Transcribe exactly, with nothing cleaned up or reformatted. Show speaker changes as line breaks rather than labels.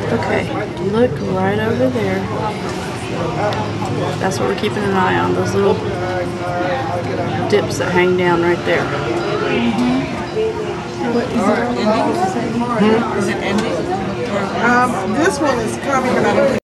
Okay, look right over there. That's what we're keeping an eye on, those little dips that hang down right there.
Mm-hmm. What, is it ending? Hmm? Is it ending?
Um, this one is coming, but I don't think